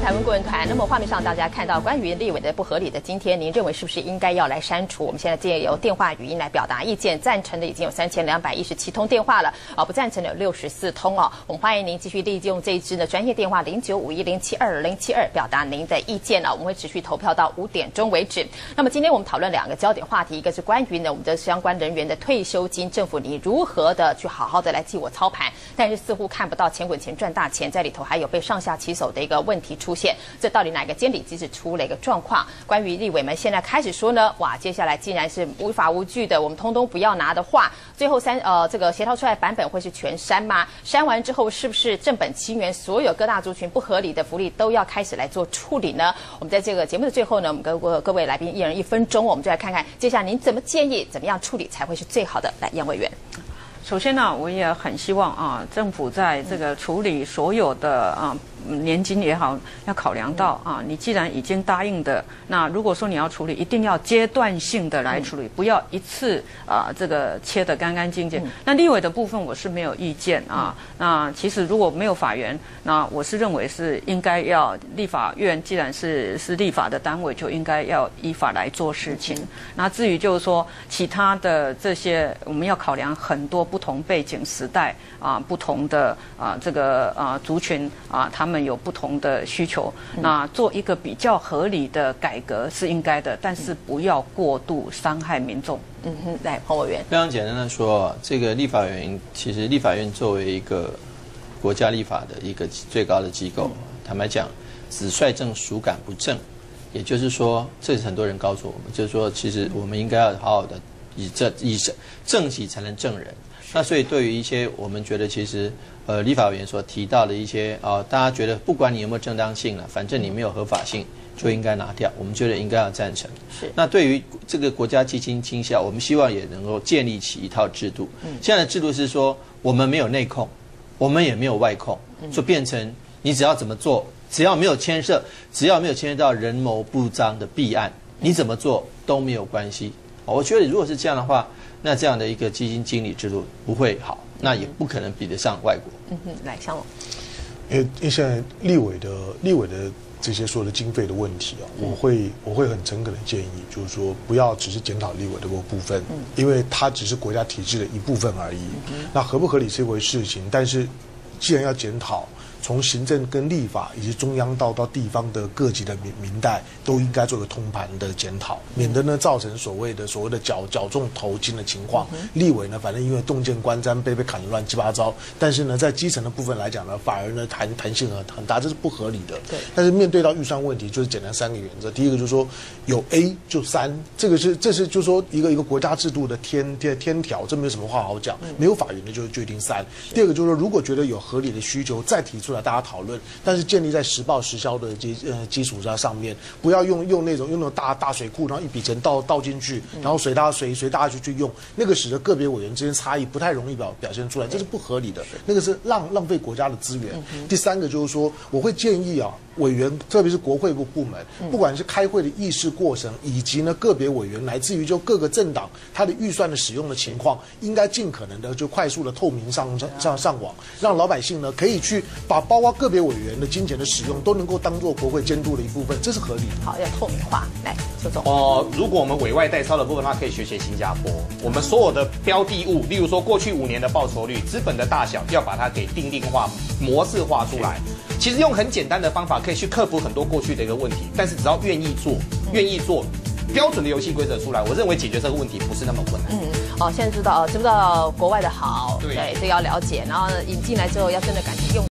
台湾顾问团。那么画面上大家看到关于立委的不合理的，今天您认为是不是应该要来删除？我们现在借由电话语音来表达意见，赞成的已经有3217通电话了，不赞成的有64通哦。我们欢迎您继续利用这一支呢专业电话0951072072表达您的意见哦。我们会持续投票到5点钟为止。那么今天我们讨论2个焦点话题，一个是关于呢我们的相关人员的退休金，政府你如何的去好好的来替我操盘，但是似乎看不到钱滚钱赚大钱，在里头还有被上下其手的一个问题出现，这到底哪个监理机制出了一个状况？关于立委们现在开始说呢，哇，接下来既然是无法无据的，我们通通不要拿的话，最后这个协调出来的版本会是全删吗？删完之后是不是正本清源，所有各大族群不合理的福利都要开始来做处理呢？我们在这个节目的最后呢，我们跟各位来宾1人1分钟，我们就来看看接下来您怎么建议，怎么样处理才会是最好的。来，杨委员。 首先呢，我也很希望政府在这个处理所有的年金也好，要考量到你既然已经答应的，那如果说你要处理，一定要阶段性的来处理，不要一次这个切得干干净净。那立委的部分我是没有意见那其实如果没有法源，那我是认为是应该要立法院，既然是立法的单位，就应该要依法来做事情。那至于就是说其他的这些，我们要考量很多不同背景时代不同的这个族群他们有不同的需求，那做一个比较合理的改革是应该的，但是不要过度伤害民众。 来，彭委员。 非常简单的说，这个立法院其实立法院作为一个国家立法的一个最高的机构，坦白讲，子率正，孰敢不正？也就是说，这是很多人告诉我们，就是说，其实我们应该要好好的以正己才能正人。那所以对于一些我们觉得其实立法委员所提到的一些大家觉得不管你有没有正当性了，反正你没有合法性，就应该拿掉。我们觉得应该要赞成。是。那对于这个国家基金倾销，我们希望也能够建立起一套制度。现在的制度是说，我们没有内控，我们也没有外控，就变成你只要怎么做，只要没有牵涉到人谋不臧的弊案，你怎么做都没有关系。我觉得如果是这样的话，那这样的一个基金经理制度不会好，那也不可能比得上外国。 来，向我。 因为现在立委的这些所有的经费的问题我会很诚恳的建议，就是说不要只是检讨立委的部分，因为它只是国家体制的一部分而已。那合不合理是一回事情，但是既然要检讨，从行政跟立法以及中央到地方的各级的民代都应该做个通盘的检讨，免得呢造成所谓的缴重头金的情况。立委呢，反正因为洞见观瞻被砍得乱七八糟，但是呢在基层的部分来讲呢，反而呢弹性很大，这是不合理的。对。但是面对到预算问题，就是简单3个原则。第一个就是说有 A 就删，这是就是说一个国家制度的天条，这没有什么话好讲。没有法源的就一定删。第二个就是说，如果觉得有合理的需求，再提出来大家讨论，但是建立在实报实销的基础上面，不要用那种大水库，然后一笔钱倒进去，然后随大家去用，那个使得个别委员之间差异不太容易表现出来，这是不合理的，那个是浪费国家的资源。第3个就是说，我会建议委员，特别是国会部门，不管是开会的议事过程，以及呢个别委员，乃至于就各个政党它的预算的使用的情况，应该尽可能的就快速的透明上网，让老百姓呢可以去把包括个别委员的金钱的使用都能够当做国会监督的一部分，这是合理的。 好，要透明化。来，邱总。 如果我们委外代操的部分的话，可以学新加坡，我们所有的标的物，例如说过去5年的报酬率、资本的大小，要把它给定化、模式化出来。其实用很简单的方法可以去克服很多过去的一个问题，但是只要愿意做标准的游戏规则出来，我认为解决这个问题不是那么困难。 现在知不知道国外的好？对，这个要了解，然后引进来之后要真的敢去用。